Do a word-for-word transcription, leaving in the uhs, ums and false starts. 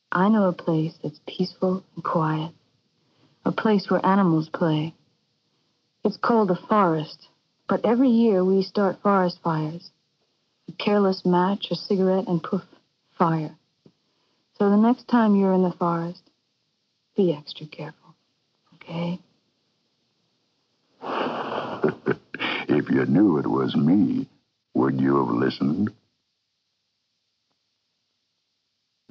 I know a place that's peaceful and quiet, a place where animals play. It's called a forest, but every year we start forest fires. A careless match, a cigarette, and poof, fire. So the next time you're in the forest, be extra careful, okay? If you knew it was me, would you have listened?